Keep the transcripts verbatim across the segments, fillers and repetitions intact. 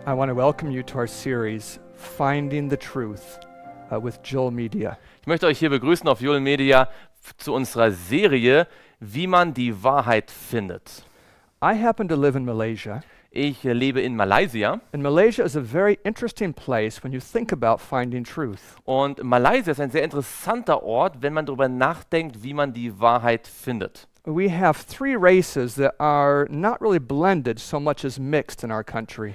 I want to welcome you to our series, Finding the Truth, uh, with Joel Media. Ich möchte euch hier begrüßen auf Joel Media f- zu unserer Serie, wie man die Wahrheit findet. I happen to live in Malaysia, Ich äh, lebe in Malaysia and Malaysia is a very interesting place when you think about finding truth. und Malaysia ist ein sehr interessanter Ort, wenn man darüber nachdenkt, wie man die Wahrheit findet. We have three races that are not really blended so much as mixed in our country.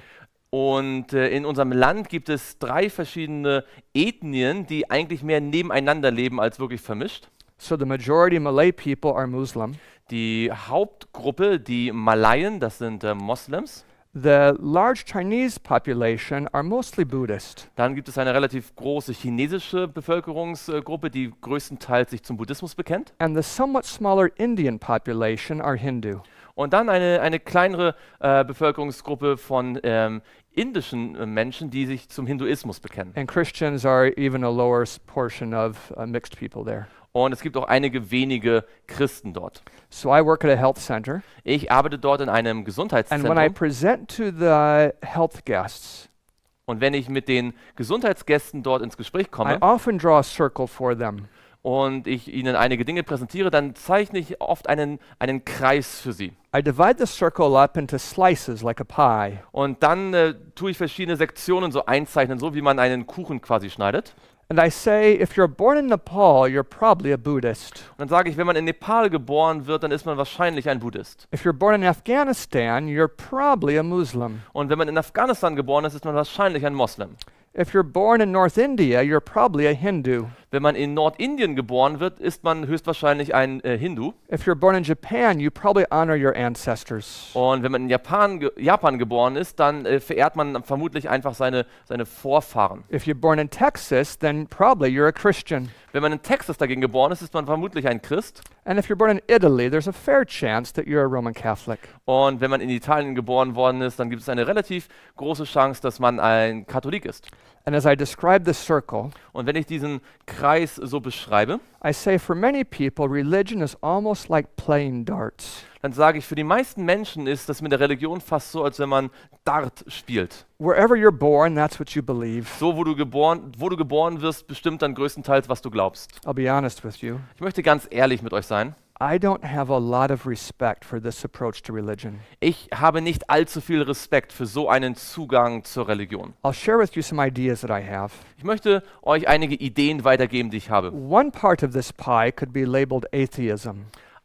Und äh, in unserem Land gibt es drei verschiedene Ethnien, die eigentlich mehr nebeneinander leben als wirklich vermischt. So the majority of Malay people are Muslim. Die Hauptgruppe, die Malaien, das sind äh, Moslems. The large Chinese population are mostly Buddhist. Dann gibt es eine relativ große chinesische Bevölkerungsgruppe, die größtenteils sich zum Buddhismus bekennt. And the somewhat smaller Indian population are Hindu. Und dann eine, eine kleinere äh, Bevölkerungsgruppe von ähm, indischen äh, Menschen, die sich zum Hinduismus bekennen. And Christians are even a lower s- portion of uh, mixed people there. Und es gibt auch einige wenige Christen dort. So I work at a health center, Ich arbeite dort in einem and when I Gesundheitszentrum. present to the health guests, Und wenn ich mit den Gesundheitsgästen dort ins Gespräch I komme often draw a circle for them. und ich ihnen einige Dinge präsentiere, dann zeichne ich oft einen, einen Kreis für sie. I divide the circle up into slices like a pie. Und dann äh, tue ich verschiedene Sektionen so einzeichnen, so wie man einen Kuchen quasi schneidet. And I say, if you're born in Nepal, you're probably a Buddhist. Und dann sage ich, wenn man in Nepal geboren wird, dann ist man wahrscheinlich ein Buddhist. If you're born in Afghanistan, you're probably a Muslim. Und wenn man in Afghanistan geboren ist, ist man wahrscheinlich ein Moslem. If you're born in North India, you're probably a Hindu. Wenn man in Nordindien geboren wird, ist man höchstwahrscheinlich ein äh, Hindu. If you're born in Japan, you probably honor your ancestors. Und wenn man in Japan, ge Japan geboren ist, dann äh, verehrt man vermutlich einfach seine, seine Vorfahren. If you're born in Texas, then probably you're a Christian. Wenn man in Texas dagegen geboren ist, ist man vermutlich ein Christ. And if you're born in Italy, there's a fair chance that you're a Roman Catholic. Und wenn man in Italien geboren worden ist, dann gibt es eine relativ große Chance, dass man ein Katholik ist. And as I describe the circle, Und wenn ich diesen Kreis so beschreibe, I say for many people, religion is almost like playing darts. dann sage ich, für die meisten Menschen ist das mit der Religion fast so, als wenn man Dart spielt. Wherever you're born, that's what you believe. So, wo du geboren, wo du geboren wirst, bestimmt dann größtenteils, was du glaubst. I'll be honest with you. Ich möchte ganz ehrlich mit euch sein. I don't have a lot of respect for this approach to religion. Ich habe nicht allzu viel Respekt für so einen Zugang zur Religion. I'll share with you some ideas that I have. Ich möchte euch einige Ideen weitergeben, die ich habe. One part of this pie could be labeled atheism.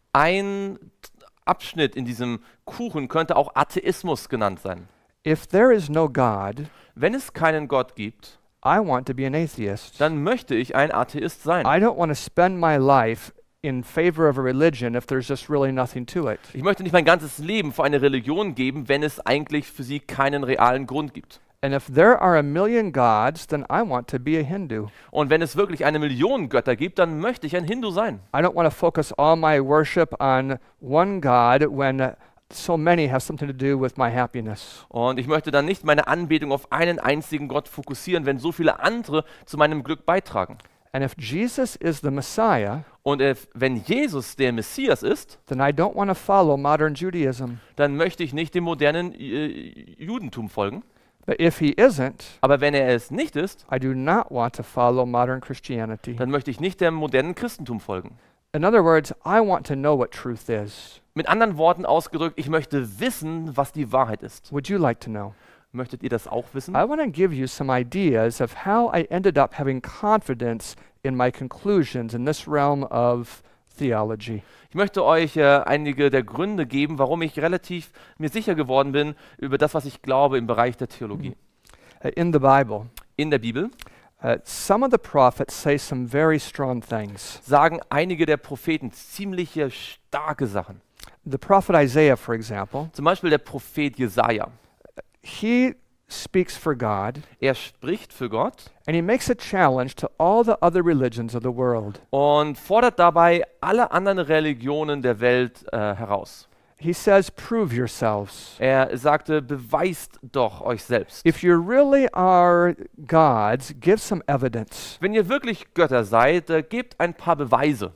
Ein Abschnitt in diesem Kuchen könnte auch Atheismus genannt sein. If there is no God, Wenn es keinen Gott gibt, I want to be an atheist. dann möchte ich ein Atheist sein. I don't want to spend my life in favor of a religion if there's just really nothing to it. Ich möchte nicht mein ganzes Leben für eine Religion geben, wenn es eigentlich für sie keinen realen Grund gibt. And if there are a million gods, then I want to be a Hindu. Und wenn es wirklich eine Million Götter gibt, dann möchte ich ein Hindu sein. I don't want to focus all my worship on one God when uh, so many have something to do with my happiness. Und ich möchte dann nicht meine Anbetung auf einen einzigen Gott fokussieren, wenn so viele andere zu meinem Glück beitragen. And if Jesus is the Messiah, Und äh, wenn Jesus der Messias ist, then I don't want to follow modern Judaism. dann möchte ich nicht dem modernen äh, Judentum folgen. But if he isn't, Aber wenn er es nicht ist, I do not want to follow modern Christianity. dann möchte ich nicht dem modernen Christentum folgen. In other words, I want to know what truth is. Mit anderen Worten ausgedrückt, ich möchte wissen, was die Wahrheit ist. Would you like to know? Möchtet ihr das auch wissen? I want to give you some ideas of how I ended up having confidence in my conclusions in this realm of theology. Ich möchte euch äh, einige der Gründe geben, warum ich relativ mir sicher geworden bin über das, was ich glaube im Bereich der Theologie. Uh, in the Bible, In der Bibel uh, some of the prophets say some very strong things. sagen einige der Propheten ziemliche starke Sachen. The prophet Isaiah, for example, Zum Beispiel der Prophet Jesaja. he speaks for God, Er spricht für Gott and he makes a challenge to all the other religions of the world. und fordert dabei alle anderen Religionen der Welt äh, heraus. He says, prove yourselves. Er sagte, beweist doch euch selbst. If you really are gods, give some evidence. Wenn ihr wirklich Götter seid, äh, gebt ein paar Beweise.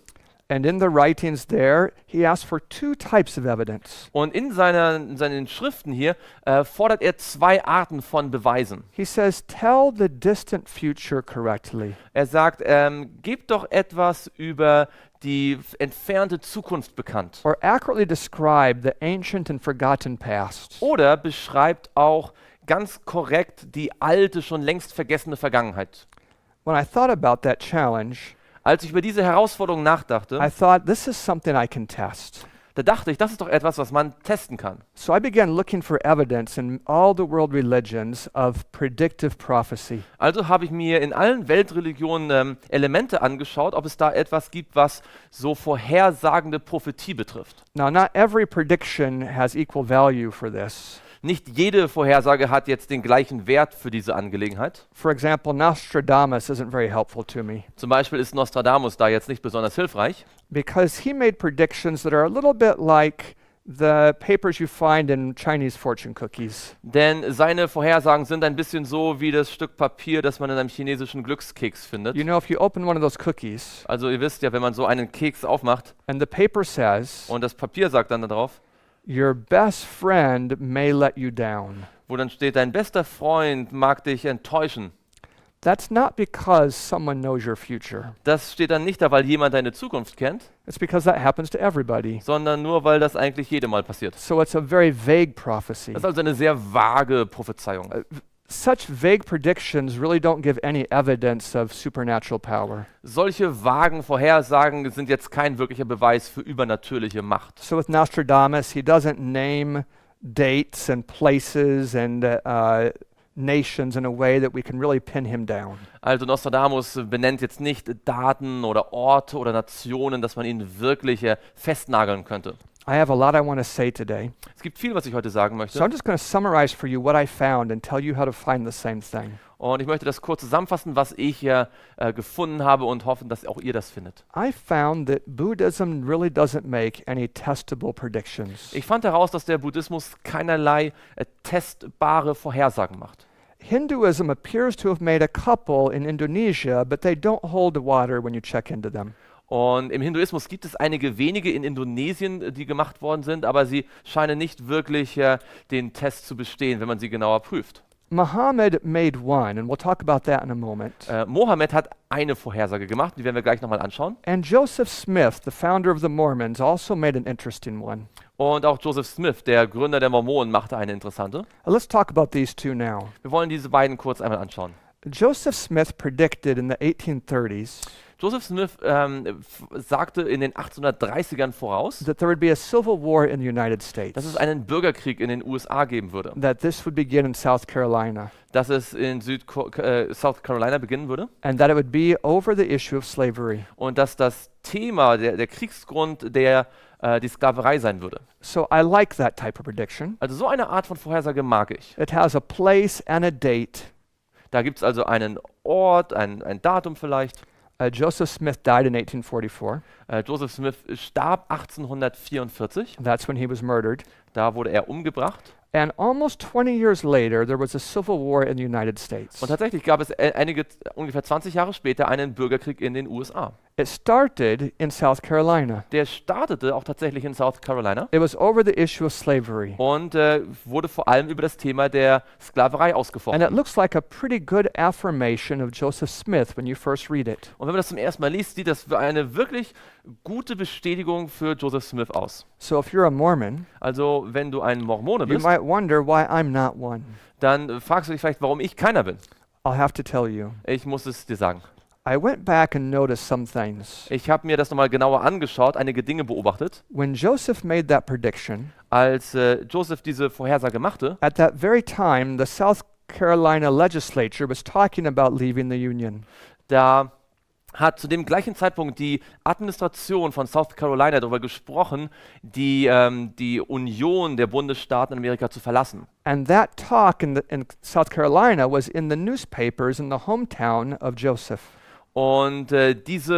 And in the writings there, he asks for two types of evidence. Und in, seiner, in seinen Schriften hier äh, fordert er zwei Arten von Beweisen. He says, tell the distant future correctly. Er sagt, ähm, gebt doch etwas über die f- entfernte Zukunft bekannt. Or accurately describe the ancient and forgotten past. Oder beschreibt auch ganz korrekt die alte, schon längst vergessene Vergangenheit. When I thought about that challenge, Als ich über diese Herausforderung nachdachte, I thought, this is something I can test. da dachte ich, das ist doch etwas, was man testen kann. So I began looking for evidence in all the world religions of predictive prophecy. Also habe ich mir in allen Weltreligionen ähm, Elemente angeschaut, ob es da etwas gibt, was so vorhersagende Prophetie betrifft. Now, not every prediction has equal value for this. Nicht jede Vorhersage hat jetzt den gleichen Wert für diese Angelegenheit. For example, Nostradamus isn't very helpful to me Zum Beispiel ist Nostradamus da jetzt nicht besonders hilfreich, because he made predictions that are a little bit like the papers you find in Chinese fortune cookies. denn seine Vorhersagen sind ein bisschen so wie das Stück Papier, das man in einem chinesischen Glückskeks findet. You know, if you open one of those cookies Also ihr wisst ja, wenn man so einen Keks aufmacht and the paper says, und das Papier sagt dann da drauf, your best friend may let you down, wo dann steht, dein bester Freund mag dich enttäuschen. that's not because someone knows your future. Das steht dann nicht da, weil jemand deine Zukunft kennt, It's because that happens to everybody. sondern nur, weil das eigentlich jedem Mal passiert. So it's a very vague prophecy. Das ist also eine sehr vage Prophezeiung. Such vague predictions really don't give any evidence of supernatural power. Solche vagen Vorhersagen sind jetzt kein wirklicher Beweis für übernatürliche Macht. So with Nostradamus, he doesn't name dates and places and uh, uh, nations in a way that we can really pin him down. Also Nostradamus benennt jetzt nicht Daten oder Orte oder Nationen, dass man ihn wirklich äh, festnageln könnte. I have a lot I want to say today. Es gibt viel, was ich heute sagen möchte. So I'm just going to summarize for you what I found and tell you how to find the same thing. Und ich möchte das kurz zusammenfassen, was ich hier äh, gefunden habe und hoffen, dass auch ihr das findet. I found that Buddhism really doesn't make any testable predictions. Ich fand heraus, dass der Buddhismus keinerlei äh, testbare Vorhersagen macht. Hinduism appears to have made a couple in Indonesia, but they don't hold water when you check into them. Und im Hinduismus gibt es einige wenige in Indonesien, äh, die gemacht worden sind, aber sie scheinen nicht wirklich äh, den Test zu bestehen, wenn man sie genauer prüft. Muhammad made one, and we'll talk about that in a moment. Äh, Mohammed hat eine Vorhersage gemacht, die werden wir gleich nochmal anschauen. And Joseph Smith, the founder of the Mormons, also made an interesting one. Und auch Joseph Smith, der Gründer der Mormonen, machte eine interessante. Uh, Let's talk about these two now. Wir wollen diese beiden kurz einmal anschauen. Joseph Smith predicted in the eighteen thirties Joseph Smith ähm, f- sagte in den achtzehnhundertdreißigern voraus, that there would be a civil war in the United States, dass es einen Bürgerkrieg in den U S A geben würde. that this would begin in South Carolina, Dass es in Südko äh, South Carolina beginnen würde. and that it would be over the issue of slavery. Und dass das Thema, der, der Kriegsgrund, der äh, die Sklaverei sein würde. So I like that type of prediction. Also so eine Art von Vorhersage mag ich. It has a place and a date. Da gibt es also einen Ort, ein, ein Datum vielleicht. Uh, Joseph Smith died in eighteen forty-four. Äh, Joseph Smith starb achtzehnhundertvierundvierzig. That's when he was murdered. Da wurde er umgebracht. And almost twenty years later, there was a civil war in the United States. Und tatsächlich gab es äh, einige, ungefähr zwanzig Jahre später einen Bürgerkrieg in den U S A. It started in South Carolina. Der startete auch tatsächlich in South Carolina It was over the issue of slavery. und äh, wurde vor allem über das Thema der Sklaverei And it ausgefochten. looks like a pretty good affirmation of Joseph Smith when you first read it. Und wenn man das zum ersten Mal liest, sieht das wie eine wirklich gute Bestätigung für Joseph Smith aus. So if you're a Mormon, Also wenn du ein Mormone you bist, might wonder why I'm not one. dann äh, fragst du dich vielleicht, warum ich keiner bin. I'll have to tell you. Ich muss es dir sagen. I went back and noticed some things. Ich habe mir das nochmal genauer angeschaut, einige Dinge beobachtet. When Joseph made that prediction, Als äh, Joseph diese Vorhersage machte, at that very time, the South Carolina legislature was talking about leaving the Union. da hat zu dem gleichen Zeitpunkt die Administration von South Carolina darüber gesprochen, die, ähm, die Union der Bundesstaaten in Amerika zu verlassen. And that talk in, the, in South Carolina was in the newspapers in the hometown of Joseph. Und äh, diese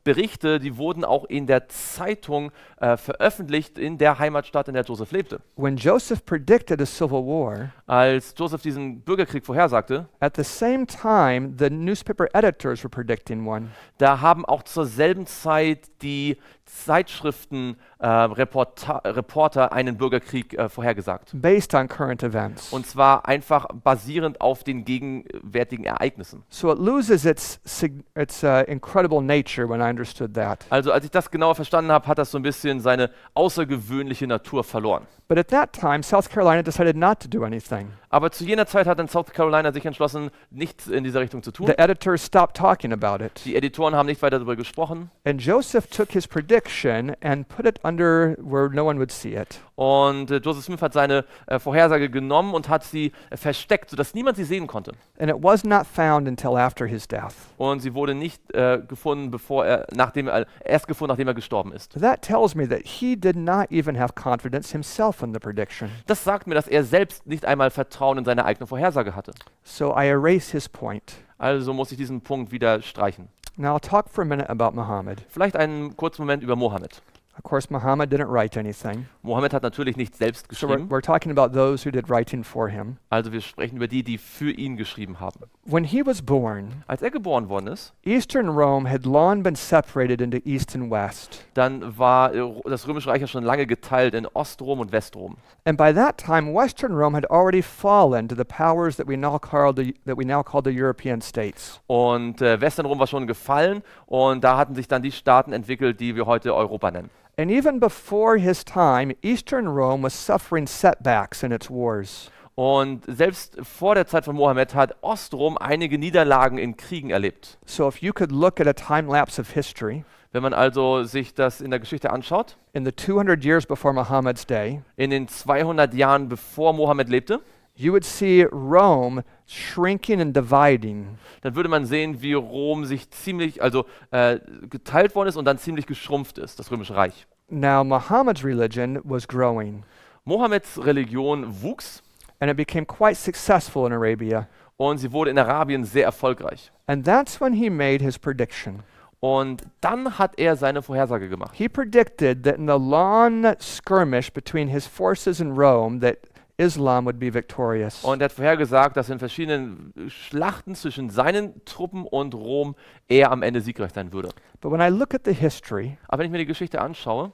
Berichte, die wurden auch in der Zeitung äh, veröffentlicht in der Heimatstadt, in der Joseph lebte. When Joseph predicted a civil war, Als Joseph diesen Bürgerkrieg vorhersagte, at the same time, the newspaper editors were predicting one. da haben auch zur selben Zeit die Zeitschriften äh, Reporter, Reporter einen Bürgerkrieg äh, vorhergesagt. Based on current events. Und zwar einfach basierend auf den gegenwärtigen Ereignissen. So it loses its, sig- its uh, incredible nature when I understood that. Also als ich das genauer verstanden habe, hat das so ein bisschen seine außergewöhnliche Natur verloren. But at that time, South Carolina decided not to do anything. Aber zu jener Zeit hat dann South Carolina sich entschlossen, nichts in dieser Richtung zu tun. The editors stopped talking about it. Die Editoren haben nicht weiter darüber gesprochen. And Joseph took his prediction and put it under where no one would see it. Und äh, Joseph Smith hat seine äh, Vorhersage genommen und hat sie äh, versteckt, sodass niemand sie sehen konnte. And it was not found until after his death. Und sie wurde nicht äh, gefunden, bevor er, nachdem er, erst gefunden, nachdem er gestorben ist. That tells me that he did not even have confidence himself in the prediction. Das sagt mir, dass er selbst nicht einmal Vertrauen in seine eigene Vorhersage hatte. So I erase his point. Also muss ich diesen Punkt wieder streichen. Now I'll talk for a minute about Muhammad. Vielleicht einen kurzen Moment über Mohammed. Of course, Muhammad didn't write anything. Mohammed hat natürlich nicht selbst So we're, geschrieben. we're talking about those who did writing for him. Also wir sprechen über die, die für ihn geschrieben haben. When he was born, Als er geboren worden ist, Eastern Rome had long been separated into East and West. dann war äh, das Römische Reich ja schon lange geteilt in Ostrom und Westrom. And by that time, Western Rome had already fallen to the powers that we now call the, that we now call the European states. Und äh, Westernrom war schon gefallen und da hatten sich dann die Staaten entwickelt, die wir heute Europa nennen. And even before his time, Eastern Rome was suffering setbacks in its wars. Und selbst vor der Zeit von Mohammed hat Ostrom einige Niederlagen in Kriegen erlebt. So if you could look at a time lapse of history, Wenn man also sich das in der Geschichte anschaut, in the two hundred years before Muhammad's day, in den zweihundert Jahren bevor Mohammed lebte, you would see Rome shrinking and dividing. dann würde man sehen, wie Rom sich ziemlich, also äh, geteilt worden ist und dann ziemlich geschrumpft ist, das Römische Reich. Now Muhammad's religion was growing, Mohammeds Religion wuchs and it became quite successful in Arabia. und sie wurde in Arabien sehr erfolgreich. And that's when he made his prediction. Und dann hat er seine Vorhersage gemacht. He predicted that in the long skirmish between his forces in Rome that Islam would be victorious. Und er hat vorhergesagt, dass in verschiedenen Schlachten zwischen seinen Truppen und Rom er am Ende siegreich sein würde. But when I look at the history, Aber wenn ich mir die Geschichte anschaue,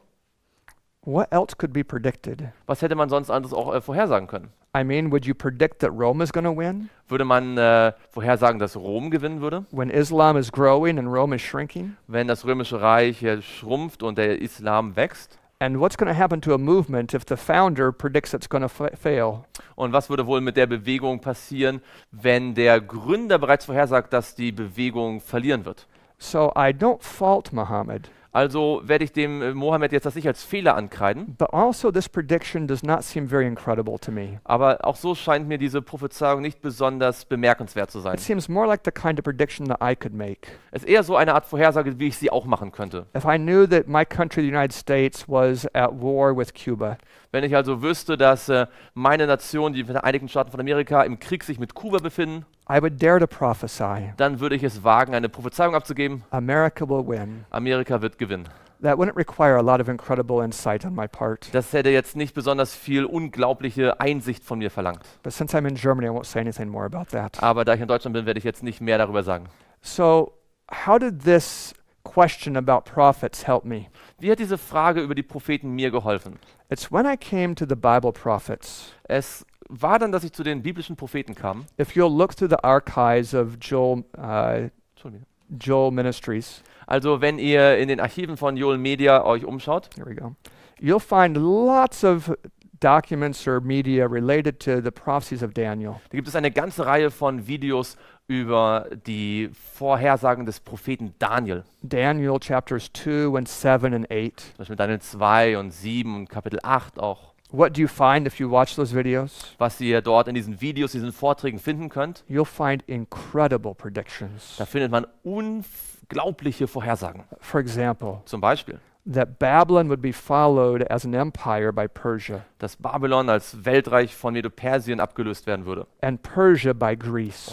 what else could be predicted? was hätte man sonst anderes auch äh, vorhersagen können? I mean, would you predict that Rome is going to win Würde man äh, vorhersagen, dass Rom gewinnen würde, when Islam is growing and Rome is shrinking? wenn das Römische Reich hier schrumpft und der Islam wächst? And what's going to happen to a movement if the founder predicts it's going to fa- fail? Und was würde wohl mit der Bewegung passieren, wenn der Gründer bereits vorhersagt, dass die Bewegung verlieren wird? So I don't fault Muhammad, Also werde ich dem äh, Mohammed jetzt das nicht als Fehler ankreiden, but also this prediction does not seem very incredible to me. aber auch so scheint mir diese Prophezeiung nicht besonders bemerkenswert zu sein. It seems more like the kind of prediction that I could make. Es ist eher so eine Art Vorhersage, wie ich sie auch machen könnte. If I knew that my country, the United States, was at war with Cuba, Wenn ich also wüsste, dass äh, meine Nation, die Vereinigten Staaten von Amerika, im Krieg sich mit Kuba befinden, I would dare to prophesy dann würde ich es wagen, eine Prophezeiung abzugeben. America will win. Amerika wird gewinnen. That wouldn't require a lot of incredible insight on my part. Das hätte jetzt nicht besonders viel unglaubliche Einsicht von mir verlangt. But since I'm in Germany, I won't say anything more about that. Aber da ich in Deutschland bin, werde ich jetzt nicht mehr darüber sagen. So, how did this question about prophets help me? Wie hat diese Frage über die Propheten mir geholfen? It's when I came to the Bible prophets. Es war dann, dass ich zu den biblischen Propheten kam. If you'll look through the archives of Joel, uh, Entschuldigung. Joel Ministries, Also wenn ihr in den Archiven von Joel Media euch umschaut, here we go, you'll find lots of documents or media related to the prophecies of Daniel. da gibt es eine ganze Reihe von Videos über die Vorhersagen des Propheten Daniel. Daniel chapters two and seven and eight. Zum Beispiel Daniel zwei und sieben und Kapitel acht auch. What do you find if you watch those videos? Was ihr dort in diesen Videos, diesen Vorträgen finden könnt, You'll find incredible predictions. da findet man unglaubliche Vorhersagen. For example, Zum Beispiel, that Babylon would be followed as an empire by Persia, dass Babylon als Weltreich von Medo-Persien abgelöst werden würde and Persia by Greece. und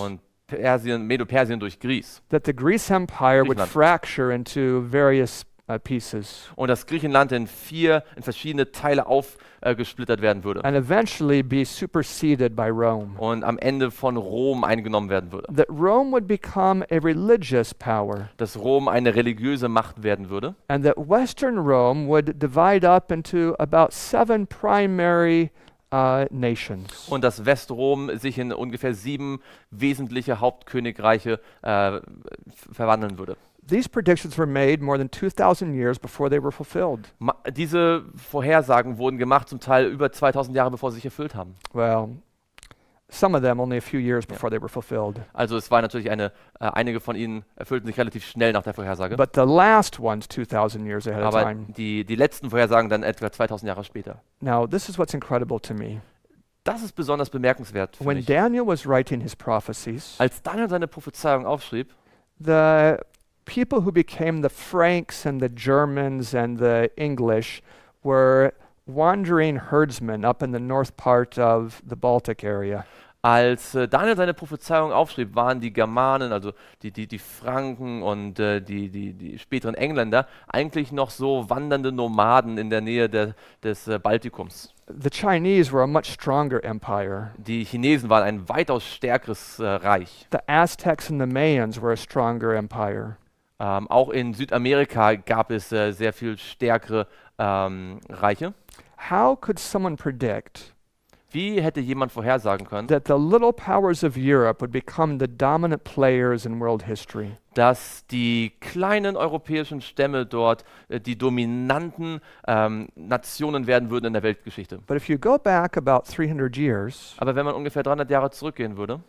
Persien, Medo-Persien durch Gries. that the Greece Empire would Griechenland. fracture into various uh, pieces Und dass Griechenland in vier, in verschiedene Teile aufgesplittert werden würde. and eventually be superseded by Rome. Und am Ende von Rom eingenommen werden würde. That Rome would become a religious power, Dass Rom eine religiöse Macht werden würde. and that Western Rome would divide up into about seven primary uh, nations. Und dass Westrom sich in ungefähr sieben wesentliche Hauptkönigreiche äh, f- verwandeln würde. These predictions were made more than two thousand years before they were fulfilled. Ma diese Vorhersagen wurden gemacht, zum Teil über zweitausend Jahre, bevor sie sich erfüllt haben. Well, some of them only a few years before they were fulfilled. Also es war natürlich eine, äh, einige von ihnen erfüllten sich relativ schnell nach der Vorhersage. But the last ones, two thousand years ahead of Aber time. die, die letzten Vorhersagen dann etwa zweitausend Jahre später. Now, this is what's incredible to me. Das ist besonders bemerkenswert für When mich. Daniel was writing his prophecies, Als Daniel seine Prophezeiung aufschrieb, the people who became the Franks and the Germans and the English were wandering herdsmen up in the north part of the Baltic area. als äh, Daniel seine Prophezeiung aufschrieb, waren die Germanen, also die, die, die Franken und äh, die, die, die späteren Engländer, eigentlich noch so wandernde Nomaden in der Nähe der, des äh, Baltikums. The Chinese were a much stronger empire. Die Chinesen waren ein weitaus stärkeres äh, Reich. The Aztecs and the Mayans were a stronger empire. Ähm, auch in Südamerika gab es äh, sehr viel stärkere ähm, Reiche. How could someone predict Wie hätte jemand vorhersagen können, that the little powers of Europe would become the dominant players in world history? dass die kleinen europäischen Stämme dort äh, die dominanten ähm, Nationen werden würden in der Weltgeschichte? But if you go back about three hundred years, Aber wenn man ungefähr dreihundert Jahre zurückgehen würde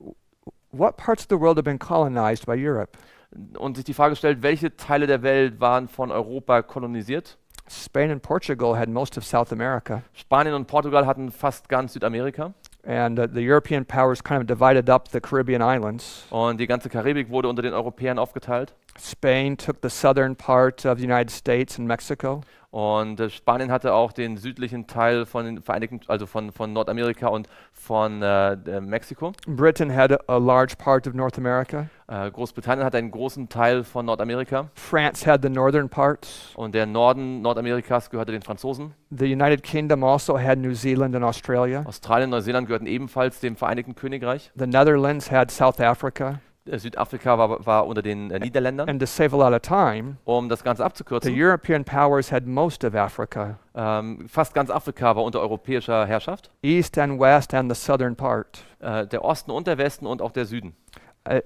what parts of the world have been colonized by Europe? und sich die Frage stellt, welche Teile der Welt waren von Europa kolonisiert? Spain and Portugal had most of South America, Spanien und Portugal hatten fast ganz Südamerika and uh, the European powers kind of divided up the Caribbean islands. und die ganze Karibik wurde unter den Europäern aufgeteilt. Spain took the southern part of the United States and Mexico. Und äh, Spanien hatte auch den südlichen Teil von den Vereinigten, also von, von Nordamerika und von äh, der Mexiko. Britain had a, a large part of North America. Äh, Großbritannien hatte einen großen Teil von Nordamerika France had the northern parts. und der Norden Nordamerikas gehörte den Franzosen. The United Kingdom also had New Zealand and Australia. Australien und Neuseeland gehörten ebenfalls dem Vereinigten Königreich. The Netherlands had South Africa. Äh, Südafrika war, war unter den äh, Niederländern. And to save a lot of time, Um das Ganze the abzukürzen, European powers had most of Africa, ähm, fast ganz Afrika war unter europäischer Herrschaft. east and west and the southern part. Äh, der Osten und der Westen und auch der Süden. Uh,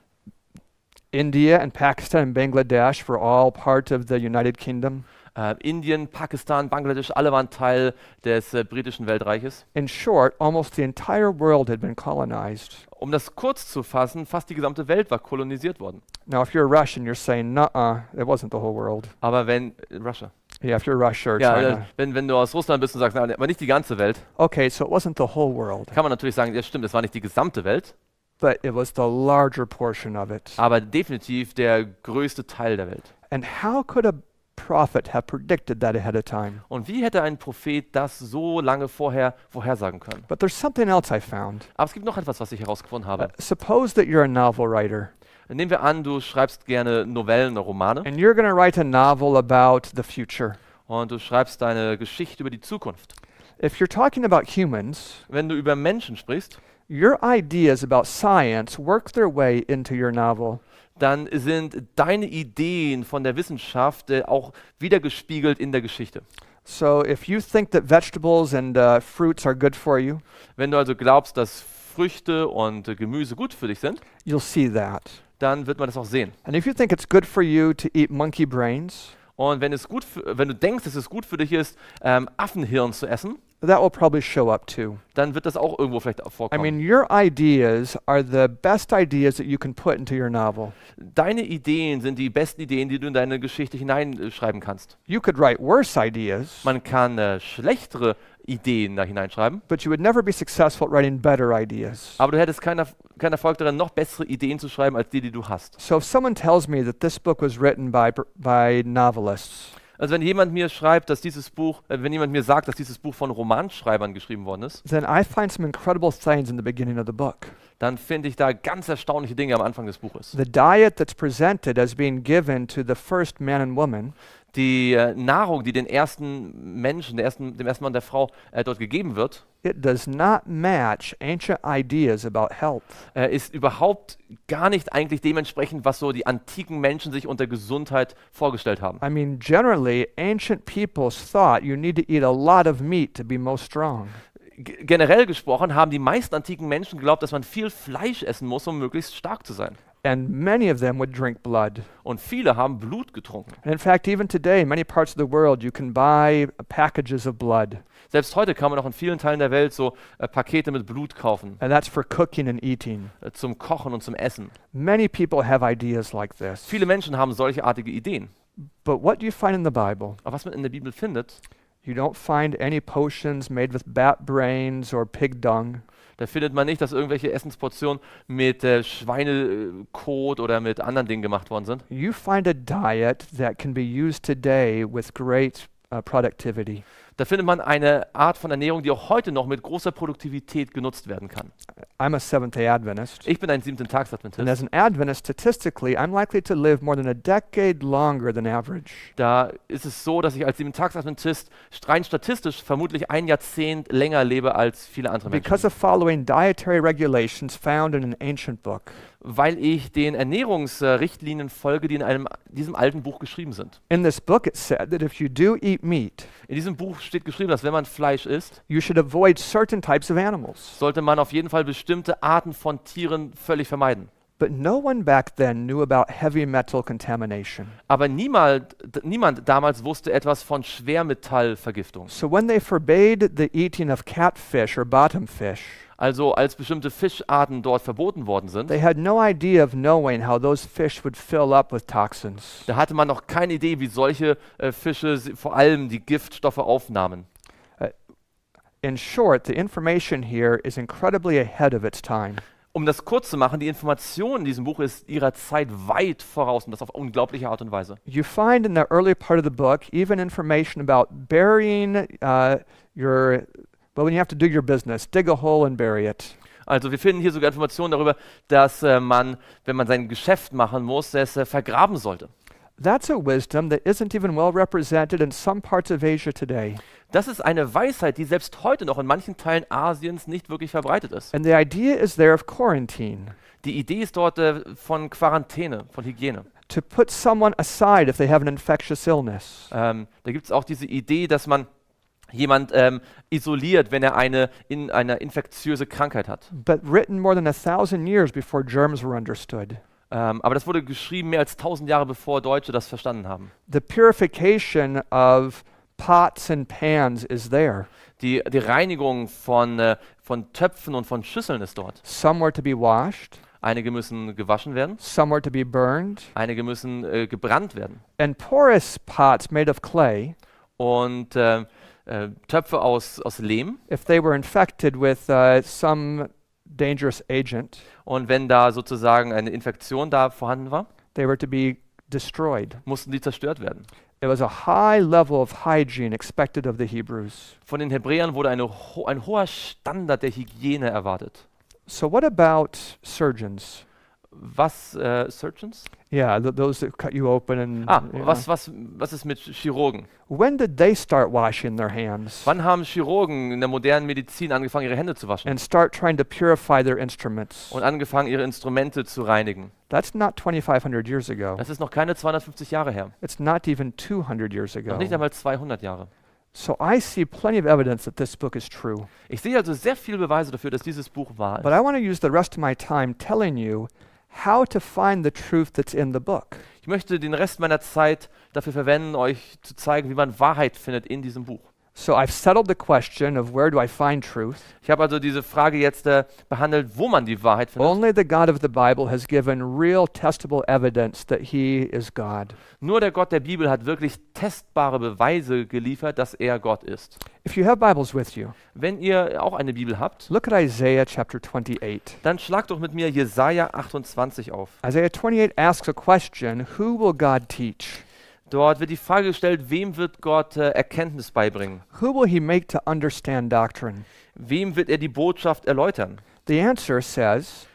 India and Pakistan and Bangladesh were all part of the United Kingdom. Äh, Indien, Pakistan, Bangladesch, alle waren Teil des äh, britischen Weltreiches. In short, almost the entire world had been colonized. Um das kurz zu fassen, fast die gesamte Welt war kolonisiert worden. Now, if you're Russian, you're saying, "Nuh-uh, it wasn't the whole world." Aber wenn, äh, Russia. Yeah, if you're Russia or Ja, äh, China. wenn, wenn du aus Russland bist und sagst, na, aber nicht die ganze Welt, Okay, so it wasn't the whole world, kann man natürlich sagen, ja stimmt, es war nicht die gesamte Welt, but it was the larger portion of it. aber definitiv der größte Teil der Welt. And how could a prophet have predicted that ahead of time? Und wie hätte ein Prophet das so lange vorher vorhersagen können? But there's something else I found. Aber es gibt noch etwas, was ich herausgefunden Uh, habe. suppose that you're a novel writer, Nehmen wir an, du schreibst gerne Novellen, Romane and you're going to write a novel about the future. und du schreibst deine Geschichte über die Zukunft. If you're talking about humans, Wenn du über Menschen sprichst, your ideas about science work their way into your novel. dann sind deine Ideen von der Wissenschaft äh, auch wiedergespiegelt in der Geschichte. So if you think that vegetables and uh, fruits are good for you, Wenn du also glaubst, dass Früchte und äh, Gemüse gut für dich sind, you'll see that. dann wird man das auch sehen. And if you think it's good for you to eat monkey brains, Und wenn, es gut für, wenn du denkst, dass es gut für dich ist, ähm, Affenhirn zu essen, that will probably show up too. dann wird das auch irgendwo vielleicht auch I vorkommen. mean, your ideas are the best ideas that you can put into your novel. Deine Ideen sind die besten Ideen, die du in deine Geschichte hineinschreiben kannst. You could write worse ideas, Man kann äh, schlechtere Ideen da hineinschreiben, but you would never be successful at writing better ideas. aber du hättest keinen kein Erfolg darin, noch bessere Ideen zu schreiben, als die, die du hast. So if someone tells me that this book was written by, by novelists, Also wenn jemand mir schreibt, dass dieses Buch, äh, wenn jemand mir sagt, dass dieses Buch von Romanschreibern geschrieben worden ist, then I find some incredible things in the beginning of the book. dann finde ich da ganz erstaunliche Dinge am Anfang des Buches. The diet that's presented as being given to the first man and woman Die äh, Nahrung, die den ersten Menschen, der ersten, dem ersten Mann der Frau äh, dort gegeben wird, it does not match ancient ideas about health. äh, ist überhaupt gar nicht eigentlich dementsprechend, was so die antiken Menschen sich unter Gesundheit vorgestellt haben. I mean, generally, ancient peoples thought you need to eat a lot of meat to be most strong. G generell gesprochen haben die meisten antiken Menschen geglaubt, dass man viel Fleisch essen muss, um möglichst stark zu sein. And many of them would drink blood. Und viele haben Blut getrunken. And in fact, even today, in many parts of the world, you can buy packages of blood. Selbst heute kann man auch in vielen Teilen der Welt so äh, Pakete mit Blut kaufen, And that's for cooking and eating. äh, zum Kochen und zum Essen. Many people have ideas like this. Viele Menschen haben solche artige Ideen. But what do you find in the Bible? Aber was man in der Bibel findet, You don't find any potions made with bat brains or pig dung. da findet man nicht, dass irgendwelche Essensportionen mit äh, Schweinekot oder mit anderen Dingen gemacht worden sind. You find a diet that can be used today with great uh, productivity. Da findet man eine Art von Ernährung, die auch heute noch mit großer Produktivität genutzt werden kann. I'm a Seventh-day Adventist. Ich bin ein siebten And Tagsadventist. as an Adventist, statistically, I'm likely to live more than a decade longer than average. Da ist es so, dass ich als siebten Tagsadventist rein statistisch vermutlich ein Jahrzehnt länger lebe als viele andere Because Menschen. of following dietary regulations found in an ancient book. Weil ich den Ernährungsrichtlinien folge, die in einem, diesem alten Buch geschrieben sind. In this book, it said that if you do eat meat, In diesem Buch steht geschrieben, dass wenn man Fleisch isst, you should avoid certain types of animals. sollte man auf jeden Fall bestimmte Arten von Tieren völlig vermeiden. But no one back then knew about heavy metal contamination. Aber niemand, d- niemand damals wusste etwas von Schwermetallvergiftung. So when they forbade the eating of catfish or bottom fish, Also als bestimmte Fischarten dort verboten worden sind, they had no idea of knowing how those fish would fill up with toxins. da hatte man noch keine Idee, wie solche äh, Fische si- vor allem die Giftstoffe aufnahmen. In short, the information here is incredibly ahead of its time. Um das kurz zu machen, die Information in diesem Buch ist ihrer Zeit weit voraus und das auf unglaubliche Art und Weise. You find in the early part of the book even information about burying uh, your, well, when you have to do your business, dig a hole and bury it. Also wir finden hier sogar Informationen darüber, dass äh, man, wenn man sein Geschäft machen muss, es äh, vergraben sollte. That's a wisdom that isn't even well represented in some parts of Asia today. Das ist eine Weisheit, die selbst heute noch in manchen Teilen Asiens nicht wirklich verbreitet ist. And the idea is there of quarantine, Die Idee ist dort äh, von Quarantäne, von Hygiene. to put someone aside if they have an infectious illness. Ähm, da gibt es auch diese Idee, dass man jemand ähm, isoliert, wenn er eine, in, eine infektiöse Krankheit hat. But written more than a thousand years before germs were understood. Ähm, aber das wurde geschrieben mehr als tausend Jahre bevor Deutsche das verstanden haben. The purification of pots and pans is there. Die, die Reinigung von, äh, von Töpfen und von Schüsseln ist dort. Some were to be washed, Einige müssen gewaschen werden, some were to be burned, einige müssen äh, gebrannt werden. and porous pots made of clay, Und äh, äh, Töpfe aus, aus Lehm. if they were infected with uh, some dangerous agent, Und wenn da sozusagen eine Infektion da vorhanden war, they were to be destroyed. mussten die zerstört werden. It was a high level of hygiene expected of the Hebrews. Von den Hebräern wurde eine ho ein hoher Standard der Hygiene erwartet. So what about surgeons? Was, äh, Surgeons? Yeah, th- those that cut you open and Ah, you know. was, was, was ist mit Chirurgen? When did they start washing their hands Wann haben Chirurgen in der modernen Medizin angefangen, ihre Hände zu waschen and start trying to purify their instruments? und angefangen, ihre Instrumente zu reinigen? That's not twenty-five hundred years ago. Das ist noch keine zweihundertfünfzig Jahre her, It's not even two hundred years ago. noch nicht einmal zweihundert Jahre. So I see plenty of evidence that this book is true. Ich sehe also sehr viele Beweise dafür, dass dieses Buch wahr But I ist. want to use the rest of my time telling you how to find the truth that's in the book. Ich möchte den Rest meiner Zeit dafür verwenden, euch zu zeigen, wie man Wahrheit findet in diesem Buch. So I've settled the question of where do I find truth. Ich habe also diese Frage jetzt äh, behandelt, wo man die Wahrheit findet. Only the God of the Bible has given real testable evidence that he is God. Nur der Gott der Bibel hat wirklich testbare Beweise geliefert, dass er Gott ist. If you have Bibles with you, Wenn ihr auch eine Bibel habt, look at Isaiah chapter twenty-eight. dann schlagt doch mit mir Jesaja achtundzwanzig auf. Isaiah twenty-eight asks a question, who will God teach? Dort wird die Frage gestellt, wem wird Gott äh, Erkenntnis beibringen? Who will he make to understand doctrine? Wem wird er die Botschaft erläutern? The answer says,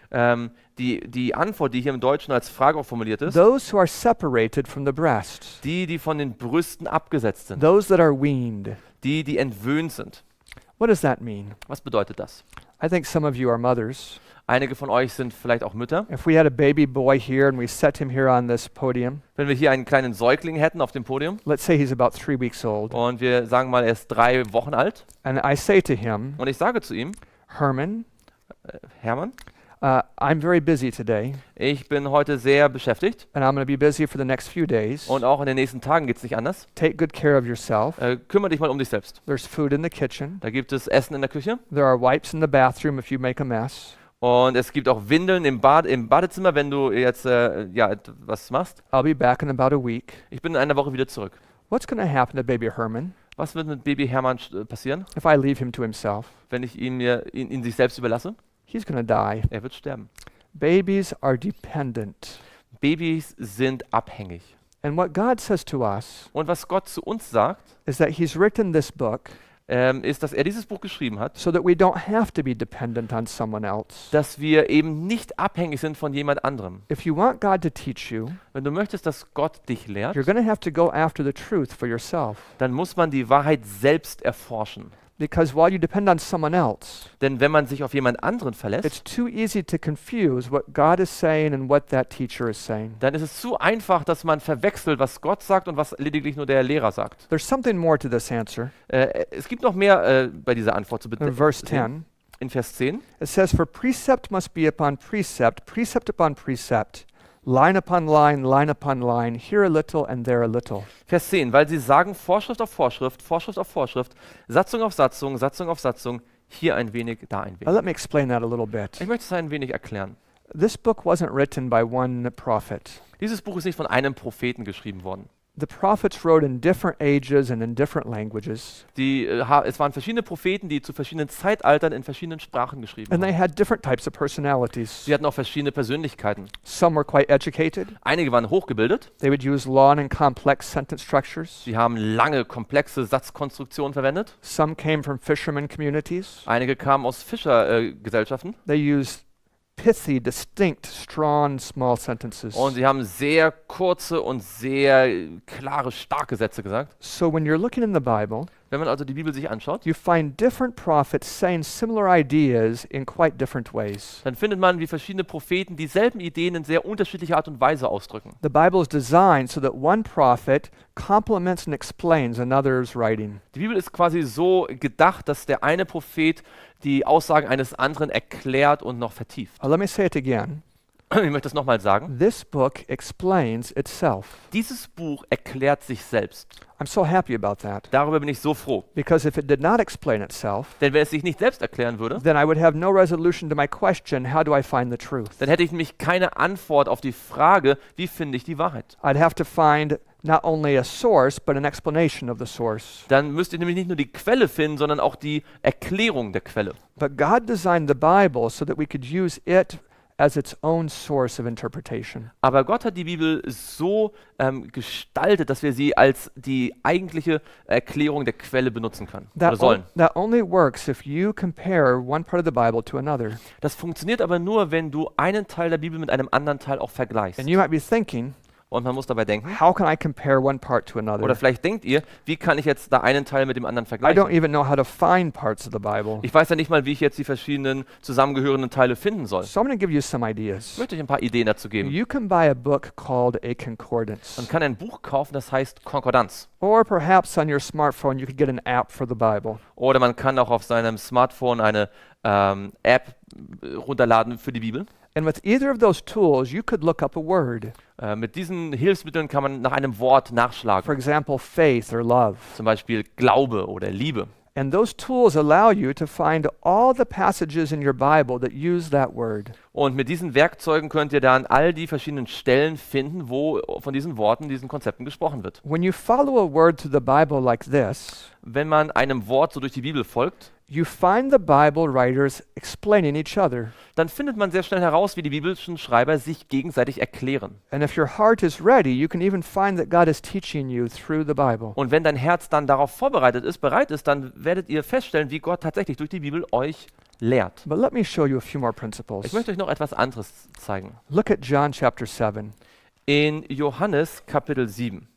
Ähm, die, die Antwort, die hier im Deutschen als Frage auch formuliert ist, those who are separated from the breast, die, die von den Brüsten abgesetzt sind, those that are weaned. die, die entwöhnt sind. What does that mean? Was bedeutet das? I think some of you are mothers. Einige von euch sind vielleicht auch Mütter. If we had a baby boy here and we set him here on this podium, Wenn wir hier einen kleinen Säugling hätten auf dem Podium let's say he's about three weeks old, und wir sagen mal, er ist drei Wochen alt and I say to him, und ich sage zu ihm, Herman, äh, Hermann, uh, I'm very busy today, ich bin heute sehr beschäftigt and I'm going to be busy for the next few days. und auch in den nächsten Tagen geht es nicht anders. Take good care of yourself. Äh, kümmere dich mal um dich selbst. There's food in the kitchen. Da gibt es Essen in der Küche There are wipes in the bathroom if you make a mess. und es gibt auch Windeln im, Bad, im Badezimmer, wenn du jetzt äh, ja, was machst. I'll be back in about a week. Ich bin in einer Woche wieder zurück. What's going to happen to baby Herman Was wird mit Baby Hermann äh, passieren, if I leave him to himself? wenn ich ihn mir ihn, ihn sich selbst überlasse? He's going to die. Er wird sterben. Babies are dependent. Babys sind abhängig. And what God says to us Und was Gott zu uns sagt, is that He's written this book ähm, ist, dass er dieses Buch geschrieben hat, so that we don't have to be dependent on someone else. dass wir eben nicht abhängig sind von jemand anderem. If you want God to teach you, Wenn du möchtest, dass Gott dich lehrt, you're going to have to go after the truth for yourself. dann muss man die Wahrheit selbst erforschen. Because while you depend on someone else, Denn wenn man sich auf jemand anderen it's verlässt, too easy to confuse what God is saying and what that teacher is saying. dann ist es zu einfach, dass man verwechselt, was Gott sagt und was lediglich nur der Lehrer sagt. There's something more to this answer. Äh, es gibt noch mehr äh, bei dieser Antwort zu In bedenken. verse ten, In Vers zehn. it says, For precept must be upon precept, precept upon precept, line upon line, line upon line, here a little and there a little. Vers zehn, weil sie sagen Vorschrift auf Vorschrift, Vorschrift auf Vorschrift, Satzung auf Satzung, Satzung auf Satzung, hier ein wenig, da ein Now, wenig. let me explain that a little bit. Ich möchte es ein wenig erklären. This book wasn't written by one prophet. Dieses Buch ist nicht von einem Propheten geschrieben worden. The prophets wrote in different ages and in different languages, Die, äh, ha- es waren verschiedene Propheten, die zu verschiedenen Zeitaltern in verschiedenen Sprachen geschrieben and they haben. had different types of personalities. Sie hatten auch verschiedene Persönlichkeiten. Some were quite educated. Einige waren hochgebildet. They would use long and complex sentence structures. Sie haben lange, komplexe Satzkonstruktionen verwendet. Some came from fishermen communities. Einige kamen aus Fischergesellschaften. Äh, Gesellschaften. They used pithy, distinct, strong, small sentences. Und sie haben sehr kurze und sehr äh, klare, starke Sätze gesagt. So when you're looking in the Bible, Wenn man also die Bibel sich anschaut, you find different prophets saying similar ideas in quite different ways. dann findet man, wie verschiedene Propheten dieselben Ideen in sehr unterschiedlicher Art und Weise ausdrücken. The Bible is designed so that one prophet complements and explains another's writing. Die Bibel ist quasi so gedacht, dass der eine Prophet die Aussagen eines anderen erklärt und noch vertieft. Uh, let me say it again. Ich möchte das nochmal sagen. This book explains itself. Dieses Buch erklärt sich selbst. I'm so happy about that. Darüber bin ich so froh. Because if it did not explain itself, Denn wenn es sich nicht selbst erklären würde, then I would have no resolution to my question, how do I find the truth? dann hätte ich nämlich keine Antwort auf die Frage, wie finde ich die Wahrheit. I'd have to find not only a source, but an explanation of the source. Dann müsste ich nämlich nicht nur die Quelle finden, sondern auch die Erklärung der Quelle. But God designed the Bible so that we could use it as its own source of interpretation. Aber Gott hat die Bibel so ähm, gestaltet, dass wir sie als die eigentliche Erklärung der Quelle benutzen können oder That, sollen. on- that only works if you compare one part of the Bible to another. Das funktioniert aber nur, wenn du einen Teil der Bibel mit einem anderen Teil auch vergleichst. And you might be thinking, Und man muss dabei denken, how can I compare one part to oder another? vielleicht denkt ihr, wie kann ich jetzt da einen Teil mit dem anderen I don't vergleichen? even know how to find parts of the Bible. Ich weiß ja nicht mal, wie ich jetzt die verschiedenen zusammengehörenden Teile finden soll. So I'm going to give you some Ich ideas. möchte euch ein paar Ideen dazu geben. You can buy a book called a concordance. Man kann ein Buch kaufen, das heißt Konkordanz. Or perhaps on your smartphone, you could get an app for the Bible. Oder man kann auch auf seinem Smartphone eine ähm, App äh, runterladen für die Bibel. And with either of those tools, you could look up a word. Äh, mit diesen Hilfsmitteln kann man nach einem Wort For nachschlagen. example, faith or love. Zum Beispiel Glaube oder Liebe. And those tools allow you to find all the passages in your Bible that use that word. Und mit diesen Werkzeugen könnt ihr dann all die verschiedenen Stellen finden, wo von diesen Worten, diesen Konzepten gesprochen wird. When you follow a word through the Bible like this, Wenn man einem Wort so durch die Bibel folgt, you find the Bible writers explaining each other. dann findet man sehr schnell heraus, wie die biblischen Schreiber sich gegenseitig erklären. And if your heart is ready, you can even find that God is teaching you through the Bible. Und wenn dein Herz dann darauf vorbereitet ist, bereit ist, dann werdet ihr feststellen, wie Gott tatsächlich durch die Bibel euch lehrt. But let me show you a few more Ich principles. möchte euch noch etwas anderes zeigen. Look at John chapter seven. In Johannes Kapitel sieben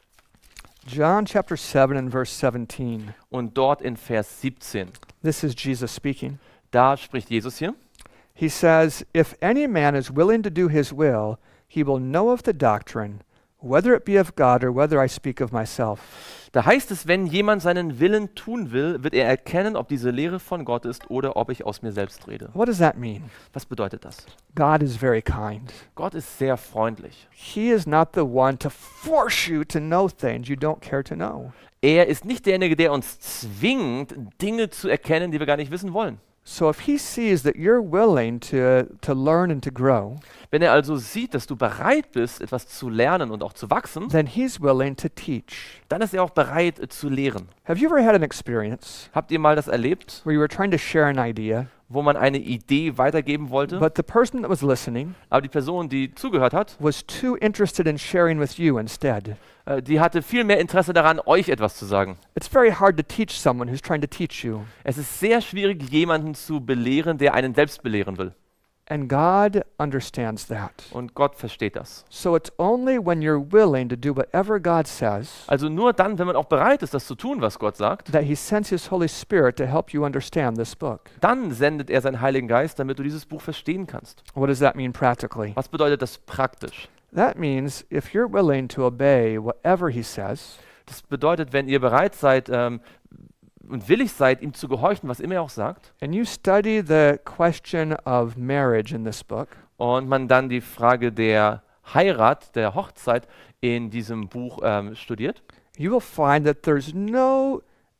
John chapter seven and verse seventeen. und dort in Vers siebzehn, This is Jesus speaking. da spricht Jesus hier. He says, "If any man is willing to do his will, he will know of the doctrine, whether it be of God or whether I speak of myself." Da heißt es, wenn jemand seinen Willen tun will, wird er erkennen, ob diese Lehre von Gott ist oder ob ich aus mir selbst rede. What does that mean? Was bedeutet das? God is very kind. Gott ist sehr freundlich. He is not the one to force you to know things you don't care to know. Er ist nicht derjenige, der uns zwingt, Dinge zu erkennen, die wir gar nicht wissen wollen. So if he sees that you're willing to, to learn and to grow, Wenn er also sieht, dass du bereit bist, etwas zu lernen und auch zu wachsen, then he's willing to teach. dann ist er auch bereit äh, zu lehren. Have you ever had an experience Habt ihr mal das erlebt, where you were trying to share an idea, wo man eine Idee weitergeben wollte, but the person that was listening aber die Person, die zugehört hat, was too interested in sharing with you instead? äh, die hatte viel mehr Interesse daran, euch etwas zu sagen. It's very hard to teach someone who's trying to teach you. Es ist sehr schwierig, jemanden zu belehren, der einen selbst belehren will. And God understands that. Und Gott versteht das. So it's only when you're willing to do whatever God says Also nur dann, wenn man auch bereit ist, das zu tun, was Gott sagt, that he sends his Holy Spirit to help you understand this book. dann sendet er seinen Heiligen Geist, damit du dieses Buch verstehen kannst. What does that mean practically? Was bedeutet das praktisch? That means if you're willing to obey whatever he says, Das bedeutet, wenn ihr bereit seid ähm, und willig seid, ihm zu gehorchen, was immer er auch sagt, and you study the question of marriage in this book, und man dann die Frage der Heirat, der Hochzeit in diesem Buch ähm, studiert, you will find that there's no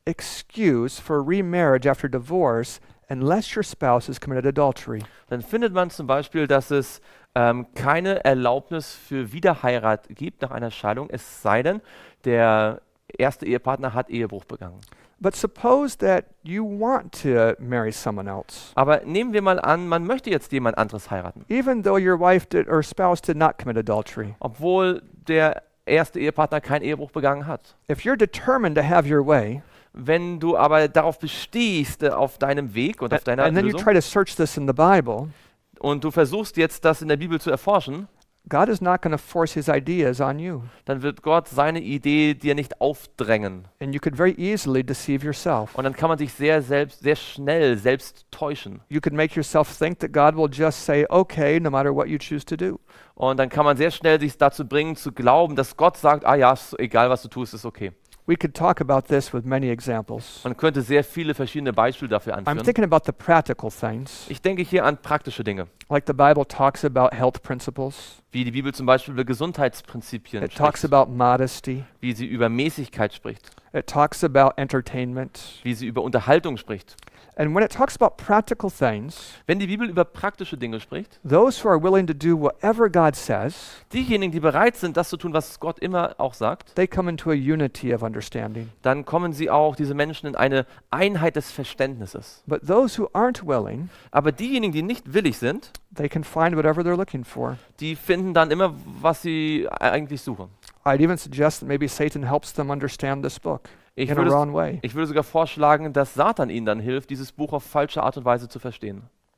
excuse for remarriage after divorce unless your spouse has committed adultery. dann findet man zum Beispiel, dass es ähm, keine Erlaubnis für Wiederheirat gibt nach einer Scheidung, es sei denn, der erste Ehepartner hat Ehebruch begangen. But suppose that you want to marry someone else, Aber nehmen wir mal an, man möchte jetzt jemand anderes heiraten, even though your wife did, or spouse did not commit adultery. obwohl der erste Ehepartner keinen Ehebruch begangen hat. If you're determined to have your way, Wenn du aber darauf bestehst, äh, auf deinem Weg und auf a- deiner and then you Lösung, try to search this in the Bible, und du versuchst jetzt, das in der Bibel zu erforschen, God is not going to force his ideas on you. dann wird Gott seine Idee dir nicht aufdrängen. And you could very easily deceive yourself. Und dann kann man sich sehr selbst, sehr schnell selbst täuschen. You could make yourself think that God will just say, okay, no matter what you choose to do. Und dann kann man sehr schnell sich dazu bringen, zu glauben, dass Gott sagt, ah ja, ist egal was du tust, ist okay. We could talk about this with many examples. Man könnte sehr viele verschiedene Beispiele dafür I'm anführen. thinking about the practical things, Ich denke hier an praktische Dinge, like the Bible talks about health principles. wie die Bibel zum Beispiel über Gesundheitsprinzipien It talks spricht, about modesty. wie sie über Mäßigkeit spricht, It talks about entertainment. wie sie über Unterhaltung spricht. And when it talks about practical things, Wenn die Bibel über praktische Dinge spricht, those who are willing to do whatever God says, diejenigen, die bereit sind, das zu tun, was Gott immer auch sagt, they come into a unity of understanding. dann kommen sie auch, diese Menschen, in eine Einheit des Verständnisses. But those who aren't willing, Aber diejenigen, die nicht willig sind, they can find whatever they're looking for. die finden dann immer, was sie eigentlich suchen. I'd even suggest that maybe Satan helps them understand this book Ich in a würde, wrong way. ich würde sogar vorschlagen, dass Satan ihnen dann hilft, dieses Buch auf falsche Art und Weise zu verstehen.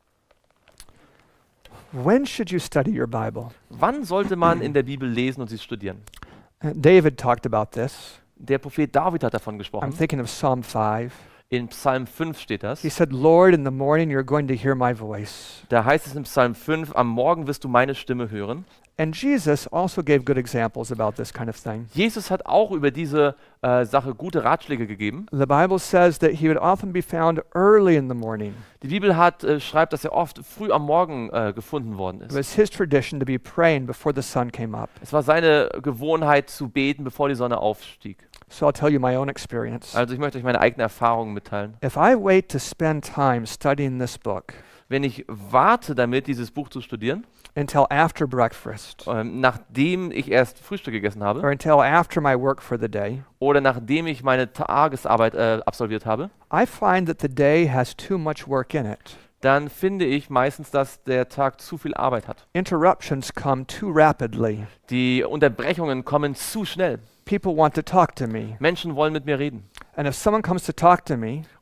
When should you study your Bible? Wann sollte man in der Bibel lesen und sie studieren? Uh, David talked about this. Der Prophet David hat davon I'm gesprochen. thinking of Psalm five. In Psalm fünf steht das. He said, Lord, in the morning you're going to hear my voice. Da heißt es in Psalm fünf, am Morgen wirst du meine Stimme hören. And Jesus also gave good examples about this kind of thing. Jesus hat auch über diese äh, Sache gute Ratschläge gegeben. The Bible says that he would often be found early in the morning. Die Bibel hat, äh, schreibt, dass er oft früh am Morgen äh, gefunden worden It ist. was his tradition to be praying before the sun came up. Es war seine Gewohnheit zu beten, bevor die Sonne aufstieg. So I'll tell you my own experience. Also ich möchte euch meine eigene Erfahrung mitteilen. If I wait to spend time studying this book Wenn ich warte damit, dieses Buch zu studieren, until after breakfast ähm, nachdem ich erst Frühstück gegessen habe or until after my work for the day, oder nachdem ich meine Tagesarbeit äh, absolviert habe, I find that the day has too much work in it. dann finde ich meistens, dass der Tag zu viel Arbeit hat. Interruptions come too rapidly. Die Unterbrechungen kommen zu schnell. People want to talk to me. Menschen wollen mit mir reden. And if someone comes to talk to me,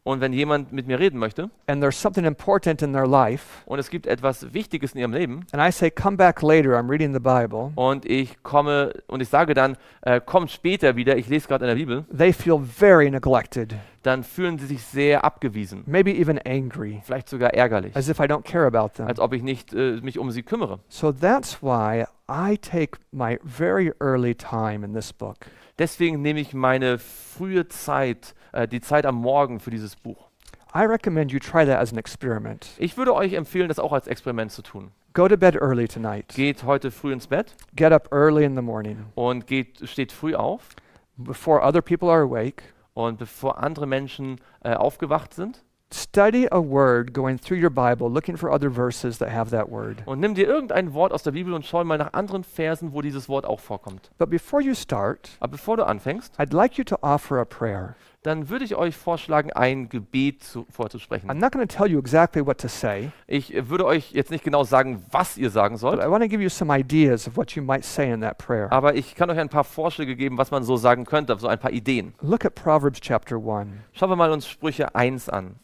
Und wenn jemand mit mir reden möchte and there's something important in their life, und es gibt etwas Wichtiges in ihrem Leben and I say, come back later, I'm reading the Bible, und ich komme und ich sage dann, äh, komm später wieder, ich lese gerade in der Bibel, they feel very neglected, dann fühlen sie sich sehr abgewiesen, maybe even angry, vielleicht sogar ärgerlich, as if I don't care about them. als ob ich nicht äh, mich um sie kümmere. So that's why I take my very early time in this book. Deswegen nehme ich meine frühe Zeit, äh, die Zeit am Morgen für dieses Buch. I recommend you try that as an experiment. Ich würde euch empfehlen, das auch als Experiment zu tun. Go to bed early tonight. Geht heute früh ins Bett Get up early in the morning und geht, steht früh auf before other people are awake. und bevor andere Menschen äh, aufgewacht sind. Study a word going through your Bible, looking for other verses that have that word. Und nimm dir irgendein Wort aus der Bibel und schau mal nach anderen Versen, wo dieses Wort auch vorkommt. But before you start, Aber bevor du anfängst, I'd like you to offer a prayer. dann würde ich euch vorschlagen, ein Gebet zu, vorzusprechen. I'm not going to tell you exactly what to say, Ich äh, würde euch jetzt nicht genau sagen, was ihr sagen but sollt, I want to give you some ideas of what you might say in that prayer. aber ich kann euch ein paar Vorschläge geben, was man so sagen könnte, so ein paar Ideen. Look at Proverbs chapter one. Schauen wir mal uns Sprüche eins an.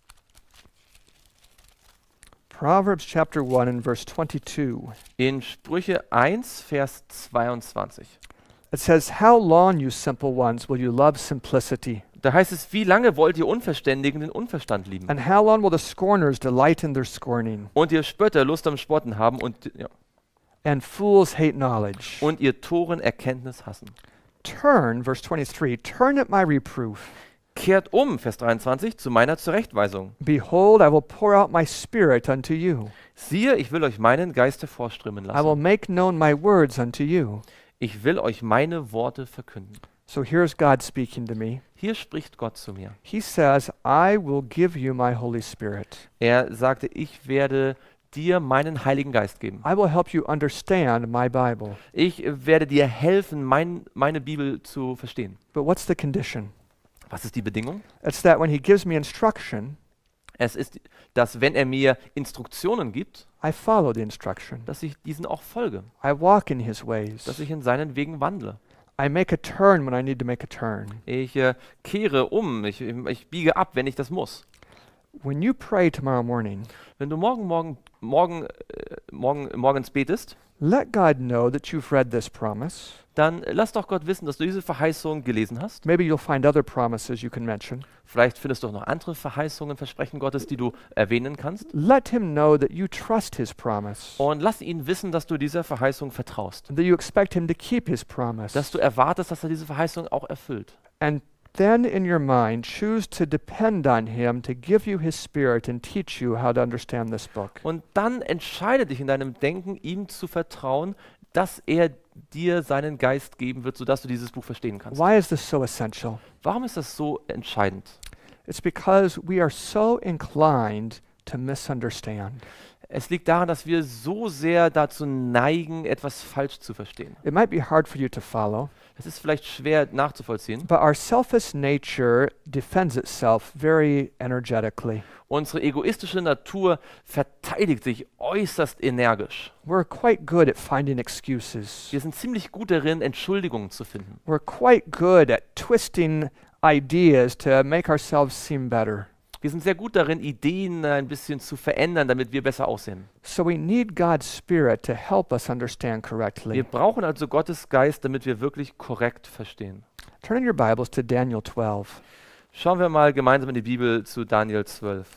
Proverbs chapter one and verse twenty-two. In Sprüche eins, Vers zweiundzwanzig. It says, "How long, you simple ones, will you love simplicity? Da heißt es, wie lange wollt ihr Unverständigen den Unverstand lieben? And how long will the scorners delight in their scorning? Und ihr Spötter Lust am Spotten haben und, ja, And fools hate knowledge." und ihr Toren Erkenntnis hassen. Turn, verse twenty-three, turn at my reproof. Kehrt um, Vers dreiundzwanzig, zu meiner Zurechtweisung. Behold, I will pour out my spirit unto you. Siehe, ich will euch meinen Geist hervorströmen I will lassen. make known my words unto you. Ich will euch meine Worte verkünden. So here's God speaking to me. Hier spricht Gott zu mir. He says, I will give you my Holy Spirit. Er sagte, ich werde dir meinen Heiligen Geist geben. I will help you understand my Bible. Ich äh, werde dir helfen, mein, meine Bibel zu verstehen. But what's the condition? Was ist die Bedingung? It's that when he gives me instruction, Es ist, dass wenn er mir Instruktionen gibt, I follow the instruction. dass ich diesen auch folge, I walk in his ways. dass ich in seinen Wegen wandle. I make a turn when I need to make a turn. Ich äh, kehre um, ich, ich biege ab, wenn ich das muss. When you pray tomorrow morning, Wenn du morgen, morgen, morgen, äh, morgen morgens betest, let God know that you've read this promise. dann lass doch Gott wissen, dass du diese Verheißung gelesen hast. Maybe you'll find other promises you can mention. Vielleicht findest du auch noch andere Verheißungen, Versprechen Gottes, die du erwähnen kannst. Let him know that you trust his promise, Und lass ihn wissen, dass du dieser Verheißung vertraust. and that you expect him to keep his promise. Dass du erwartest, dass er diese Verheißung auch erfüllt. And then in your mind, choose to depend on him to give you his spirit and teach you how to understand this book. Und dann entscheide dich in deinem Denken, ihm zu vertrauen, dass er dir seinen Geist geben wird, sodass du dieses Buch verstehen kannst. Why is this so essential? Warum ist das so entscheidend? It's because we are so inclined to misunderstand. Es liegt daran, dass wir so sehr dazu neigen, etwas falsch zu verstehen. It might be hard for you to follow, Es ist vielleicht schwer nachzuvollziehen. but our selfish nature defends itself very energetically. Unsere egoistische Natur verteidigt sich äußerst energisch. We're quite good at finding excuses. Wir sind ziemlich gut darin, Entschuldigungen zu finden. We're quite good at twisting ideas to make ourselves seem better. Wir sind sehr gut darin, Ideen äh, ein bisschen zu verändern, damit wir besser aussehen. So we need God's Spirit to help us understand Wir correctly. brauchen also Gottes Geist, damit wir wirklich korrekt verstehen. Turn in your Bibles to Daniel twelve. Schauen wir mal gemeinsam in die Bibel zu Daniel zwölf.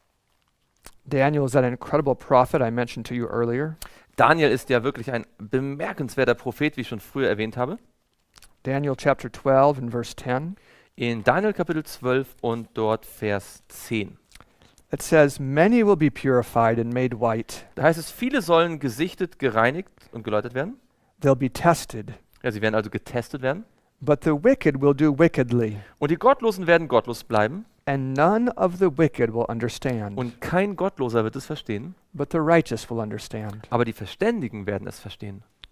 Daniel is that incredible prophet I mentioned to you earlier. Daniel ist ja wirklich ein bemerkenswerter Prophet, wie ich schon früher erwähnt habe. Daniel chapter twelve and verse ten. In Daniel Kapitel zwölf und dort Vers zehn. It says, "Many will be purified and made white. Da heißt es, viele sollen gesichtet, gereinigt und geläutert werden. They'll be tested. Ja, sie werden also getestet werden. But the wicked will do wickedly, Und die Gottlosen werden gottlos bleiben. and none of the wicked will understand. Und kein Gottloser wird es verstehen. But the righteous will understand." Aber die Verständigen werden es verstehen.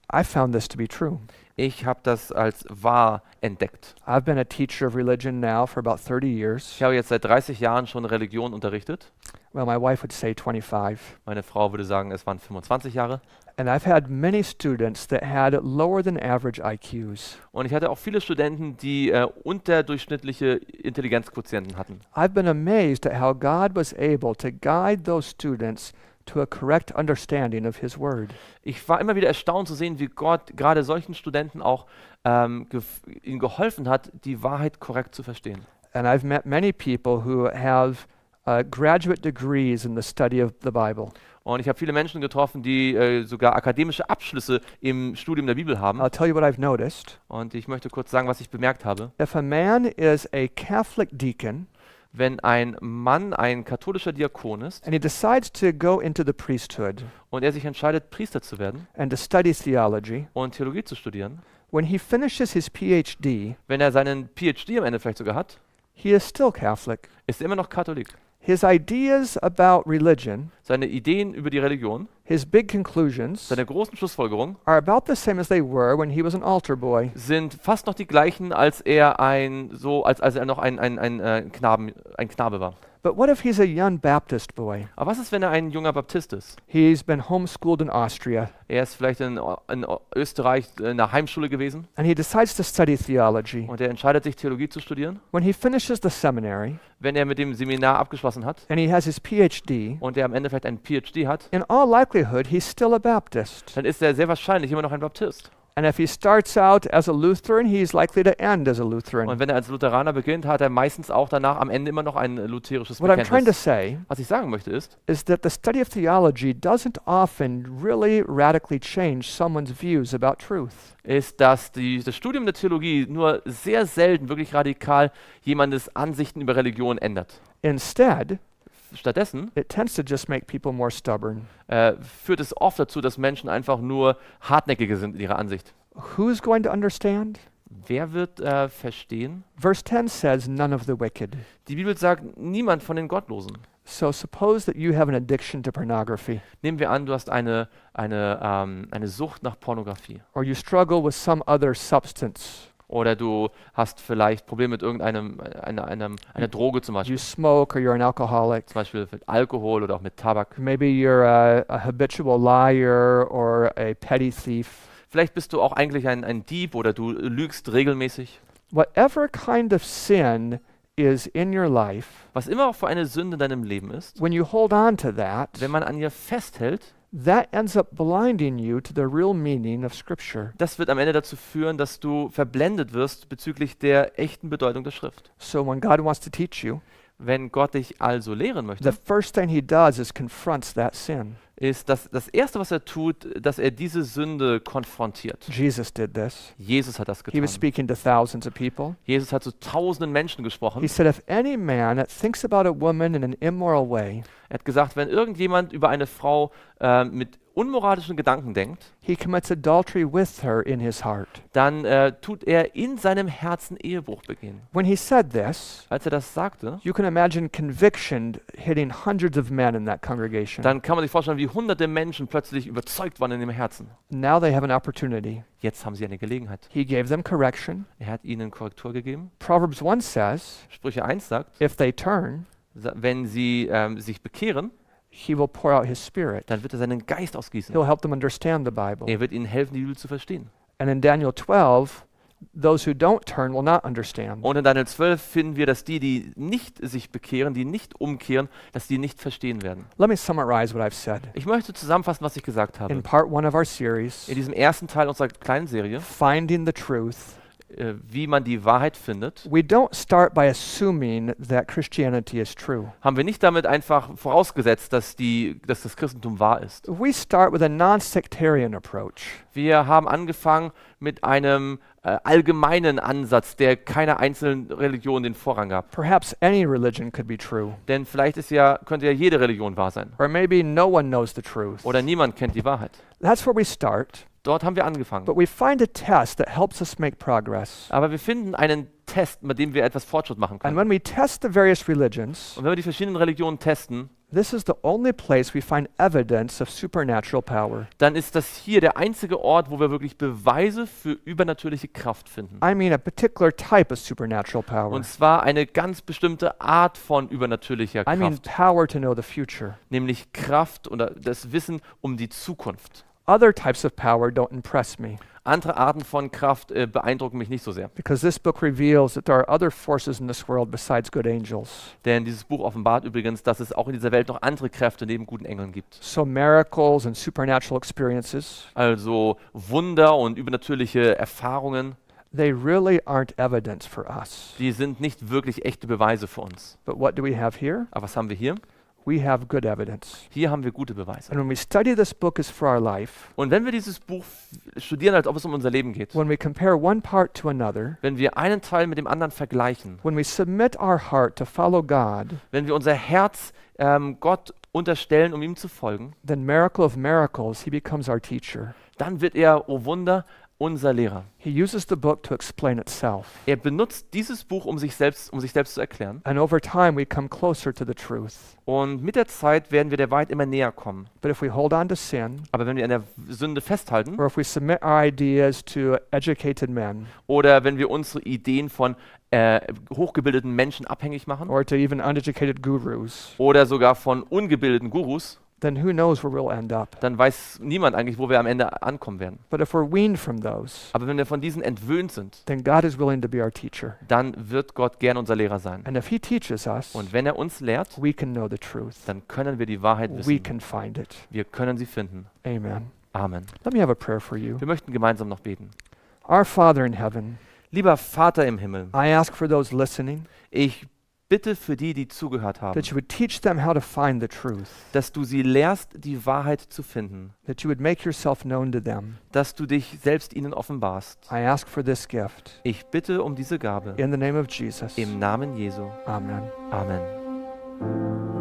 I found this to be true. Ich habe das als wahr entdeckt. I've been a teacher of religion now for about thirty years. Ich habe jetzt seit dreißig Jahren schon Religion unterrichtet. Well, my wife would say twenty-five. Meine Frau würde sagen, es waren fünfundzwanzig Jahre. And I've had many students that had lower than average I Qs. Und ich hatte auch viele Studenten, die äh, unterdurchschnittliche Intelligenzquotienten hatten. I've been amazed at how God was able to guide those students to a correct understanding of His Word. Ich war immer wieder erstaunt zu sehen, wie Gott gerade solchen Studenten auch ähm, gef- ihnen geholfen hat, die Wahrheit korrekt zu verstehen. And I've met many people who have uh, graduate degrees in the study of the Bible. Und ich habe viele Menschen getroffen, die äh, sogar akademische Abschlüsse im Studium der Bibel haben. I'll tell you what I've noticed. Und ich möchte kurz sagen, was ich bemerkt habe. If a man is a Catholic deacon Wenn ein Mann ein katholischer Diakon ist and he decides to go into the priesthood und er sich entscheidet, Priester zu werden and to study theology, und Theologie zu studieren, when he finishes his PhD, wenn er seinen PhD am Ende vielleicht sogar hat, he is still Catholic. ist er immer noch Katholik. His ideas about religion, Seine Ideen über die Religion, his big conclusions, seine großen Schlussfolgerungen are about the same as they were when he was an altar boy. sind fast noch die gleichen, als er ein so als, als er noch ein, ein, ein, äh, Knaben, ein Knabe war. But what if he's a young Baptist boy? Aber was ist, wenn er ein junger Baptist ist? He's been homeschooled in Austria, Er ist vielleicht in, O- in O- Österreich in der Heimschule gewesen and he decides to study theology. und er entscheidet sich, Theologie zu studieren. When he finishes the seminary Wenn er mit dem Seminar abgeschlossen hat and he has his PhD, und er am Ende vielleicht einen PhD hat, in all likelihood, he's still a Baptist. dann ist er sehr wahrscheinlich immer noch ein Baptist. And if he starts out as a Lutheran, he's likely to end as a Und Lutheran. wenn er als Lutheraner beginnt, hat er meistens auch danach am Ende immer noch ein lutherisches What I'm trying to Bekenntnis. say Was ich sagen möchte ist, is that the study of theology doesn't often really radically change someone's views about truth. ist, dass die, das Studium der Theologie nur sehr selten wirklich radikal jemandes Ansichten über Religion ändert. Instead, Stattdessen it tends to just make people more stubborn. äh, führt es oft dazu, dass Menschen einfach nur hartnäckiger sind in ihrer Ansicht. Who's going to understand? Wer wird äh, verstehen? Verse ten says, none of the wicked. Die Bibel sagt, niemand von den Gottlosen. So suppose that you have an addiction to pornography, Nehmen wir an, du hast eine, eine, ähm, eine Sucht nach Pornografie. or you struggle with some other substance. Oder du hast vielleicht Probleme mit irgendeinem einer, einem, einer Droge zum Beispiel. You smoke or you're an alcoholic. Zum Beispiel mit Alkohol oder auch mit Tabak. Maybe you're a, a habitual liar or a petty thief. Vielleicht bist du auch eigentlich ein, ein Dieb oder du lügst regelmäßig. Whatever kind of sin is in your life, Was immer auch für eine Sünde in deinem Leben ist, when you hold on to that, wenn man an ihr festhält, that ends up blinding you to the real meaning of Scripture. das wird am Ende dazu führen, dass du verblendet wirst bezüglich der echten Bedeutung der Schrift. So when God wants to teach you, Wenn Gott dich also lehren the möchte, first thing he does is confronts that sin. ist das, das Erste, was er tut, dass er diese Sünde konfrontiert. Jesus did this. Jesus hat das He getan. was speaking to thousands of people. Jesus hat zu tausenden Menschen gesprochen. He said, if any man that thinks about a woman in an immoral way, Er hat gesagt, wenn irgendjemand über eine Frau äh, mit unmoralischen Gedanken denkt, he commits adultery with her in his heart. dann äh, tut er in seinem Herzen Ehebruch begehen. When he said this, Als er das sagte, you can imagine conviction hitting hundreds of men in that congregation. dann kann man sich vorstellen, wie hunderte Menschen plötzlich überzeugt waren in ihrem Herzen. Now they have an opportunity. Jetzt haben sie eine Gelegenheit. He gave them correction. Er hat ihnen Korrektur gegeben. Proverbs one says, Sprüche eins sagt, if they turn, sa- wenn sie ähm, sich bekehren, he will pour out his spirit. dann wird er seinen Geist ausgießen. He'll help them understand the Bible. Er wird ihnen helfen, die Bibel zu verstehen. And in Daniel twelve, those who don't turn will not understand. Und in Daniel zwölf finden wir, dass die, die nicht sich bekehren, die nicht umkehren, dass die nicht verstehen werden. Let me summarize what I've said. Ich möchte zusammenfassen, was ich gesagt habe. In part one of our series, In diesem ersten Teil unserer kleinen Serie, Finding the Truth, äh, wie man die Wahrheit findet, we don't start by assuming that Christianity is true. haben wir nicht damit einfach vorausgesetzt, dass, die, dass das Christentum wahr ist. We start with a non-sectarian approach. Wir haben angefangen mit einem äh, allgemeinen Ansatz, der keiner einzelnen Religion den Vorrang gab. Perhaps any religion could be true, Denn vielleicht ist ja, könnte ja jede Religion wahr sein. or maybe no one knows the truth. Oder niemand kennt die Wahrheit. That's where we start, Dort haben wir angefangen. but we find a test that helps us make progress. Aber wir finden einen Test, mit dem wir etwas Fortschritt machen And können. when we test the various religions, Und wenn wir die verschiedenen Religionen testen, this is the only place we find evidence of supernatural power. dann ist das hier der einzige Ort, wo wir wirklich Beweise für übernatürliche Kraft finden. I mean a particular type of supernatural power. Und zwar eine ganz bestimmte Art von übernatürlicher I mean Kraft, power to know the future. nämlich Kraft oder das Wissen um die Zukunft. Other types of power don't impress me Andere Arten von Kraft äh, beeindrucken mich nicht so sehr, because this book reveals that there are other forces in this world besides good angels. denn dieses Buch offenbart übrigens, dass es auch in dieser Welt noch andere Kräfte neben guten Engeln gibt. So miracles and supernatural experiences, Also Wunder und übernatürliche Erfahrungen, they really aren't evidence for us. die sind nicht wirklich echte Beweise für uns. But what do we have here? Aber was haben wir hier? We have good evidence. Hier haben wir gute Beweise. And when we study this book as for our life, Und wenn wir dieses Buch f- studieren, als ob es um unser Leben geht, when we compare one part to another, wenn wir einen Teil mit dem anderen vergleichen, when we submit our heart to follow God, wenn wir unser Herz ähm, Gott unterstellen, um ihm zu folgen, then miracle of miracles, he becomes our teacher. dann wird er, oh Wunder, unser Lehrer. He uses the book to explain itself. Er benutzt dieses Buch, um sich selbst, um sich selbst zu erklären. And over time, we come closer to the truth. Und mit der Zeit werden wir der Wahrheit immer näher kommen. But if we hold on to sin, Aber wenn wir an der Sünde festhalten or if we submit our ideas to educated men, oder wenn wir unsere Ideen von äh, hochgebildeten Menschen abhängig machen or to even uneducated gurus, oder sogar von ungebildeten Gurus, then who knows where we'll end up. dann weiß niemand eigentlich, wo wir am Ende ankommen werden. But if we're weaned from those, Aber wenn wir von diesen entwöhnt sind, then God is willing to be our teacher. dann wird Gott gern unser Lehrer sein. And if he teaches us, Und wenn er uns lehrt, we can know the truth. dann können wir die Wahrheit We wissen. can find it. Wir können sie finden. Amen. Amen. Let me have a prayer for you. Wir möchten gemeinsam noch beten. Our Father in heaven, Lieber Vater im Himmel, I ask for those listening ich bitte für die, die zugehört haben, that you would teach them how to find the truth, dass du sie lehrst, die Wahrheit zu finden, that you would make yourself known to them. dass du dich selbst ihnen offenbarst. I ask for this gift. Ich bitte um diese Gabe. In the name of Jesus. Im Namen Jesu. Amen. Amen.